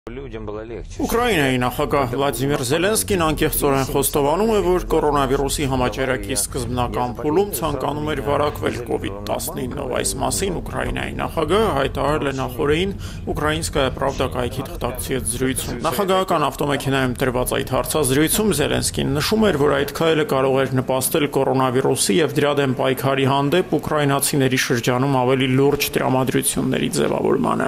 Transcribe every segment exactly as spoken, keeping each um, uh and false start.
Ուկրաինայի նախագահ Վլադիմիր Զելենսկին անկեղծորեն խոստովանում է, որ կորոնավիրուսի համաճարակի սկզբնական փուլում ցանկանում էր վարակվել կովիդ տասնինով։ Այս մասին Ուկրաինայի նախագահը հայտարարել է նախորդին Ուկրաինսկայա Պրավդա կայքի թղթակցի հետ զրույցում։ Նախագահական ավտոմեքենայում տրված այդ հարցազրույցում Զելենսկին նշում էր, որ այդ քայլը կարող էր նպաստել կորոնավիրուսի եւ դրա դեմ պայքարի հանդեպ ուկրաինացիների շրջանում ավելի լուրջ տրամադրությունների ձևավորմանը։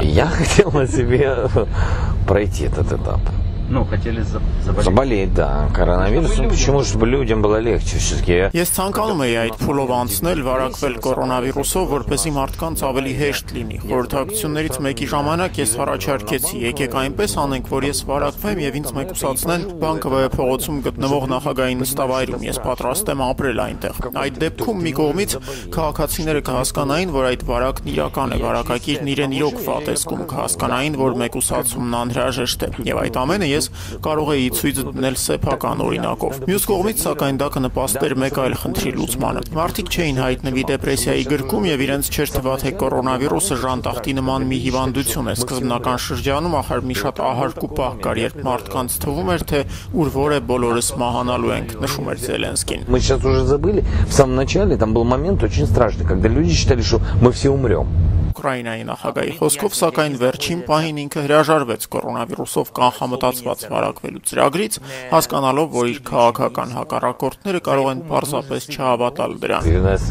Пройти этот этап. Ну, хотели заболеть. Заболеть, да. Коронавирусом. Почему же людям было легче все-таки? Ես ցանկանում եի այդ փուլով անցնել, վարակվել կորոնավիրուսով, որպեսզի մարդկանց ավելի հեշտ լինի։ Խորհրդակցություններից մեկի ժամանակ ես առաջարկեցի, եկեք այնպես անենք, որ ես վարակվեմ եւ ինձ մեկուսացնեն Բանկովոյե փողոցում գտնվող նախագահի նստավայրում։ Ես պատրաստ եմ ապրել այնտեղ։ Այդ դեպքում մի կողմից քաղաքացիները կհասկանային, որ այդ վարակն իրական է, վարակակիրն իրեն իրոք վատ է զգում, կհասկանային, որ մեկուսացումն անհրաժեշտ է։ Եվ այդ ամենը ես կարող էի ցույց դնել սեփական օրինակով։ Մյուս կողմից, սակայն, դա կնպաստեր մեկ այլ խնդրի լուծմանը։ Մարդիկ չէին հայտնվի դեպրեսիայի գրկում եւ իրենց չէր թվա, թե կորոնավիրուսը ժանտախտի նման մի հիվանդություն է։ Սկզբնական շրջանում ախր մի շատ ահարկու պահ կար, երբ մարդկանց թվում էր, թե ուր որ է բոլորս մահանալու ենք, նշում էր Զելենսկին։ Мы сейчас уже забыли, в самом начале там был момент очень страшный, когда люди считали, что мы все умрем. Ուկրաինայի նախագահի խոսքով, սակայն վերջին պահին ինքը հրաժարվեց կորոնավիրուսով կանխամտածված վարակվելու ծրագրից, հասկանալով, որ իր քաղաքական հակառակորդները կարող են պարզապես չհավատալ դրան։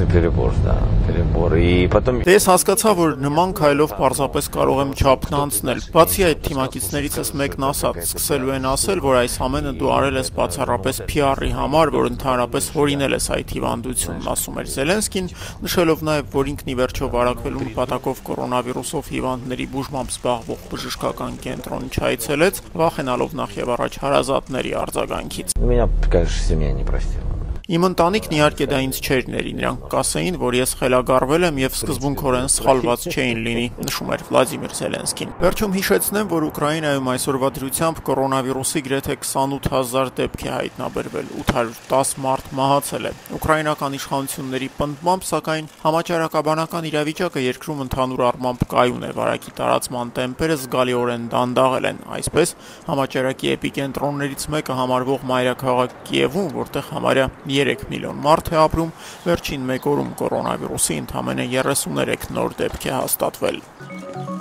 Ես հասկացա, որ նման քայլով պարզապես կարող եմ չափն անցնել։ Բացի այդ, թիմակիցներիցս մեկն ասաց, սկսելու են ասել, որ այս ամենը դու արել ես բացառապես Փի Արի համար, որ ընդհանրապես հորինել ես այդ հիվանդությունն, ասում էր Զելենսկին, նշելով նաև, որ ինքն ի վերջո վարակվելու նպատակով կորոնավիրուսով հիվանդների բուժմամբ զբաղվող բժշկական կենտրոն չայցելեց, վախենալով նախ եւ առաջ հարազատների արձագանքից։ Меня, конечно, семья не простила. Իմ ընտանիքն իհարկե դա ինձ չէր ների, նրանք կասեին, որ ես խելագարվել եմ եւ սկզբունքորեն սխալված չէին լինի, նշում էր Վլադիմիր Զելենսկին։ Վերջում հիշեցնեմ, որ Ուկրաինայում այսօրվա դրությամբ կորոնավիրուսի գրեթե քսանութ հազար դեպք է հայտնաբերվել, ութ հարյուր տասը մարդ մահացել է։ Ուկրաինական իշխանությունների պնդմամբ, սակայն, համաճարակաբանական իրավիճակը երկրում ընդհանուր առմամբ կայուն է, վարակի տարածման տեմպերը զգալիորեն դանդաղել են։ Այսպես, համաճարակի էպիկենտրոններից մեկը համարվող մայրաքաղաք Կիևում, որտեղ համարյա երեք միլիոն մարդ է ապրում, վերջին մեկ օրում կորոնավիրուսի ընդամենը երեսուներեք նոր դեպք է հաստատվել։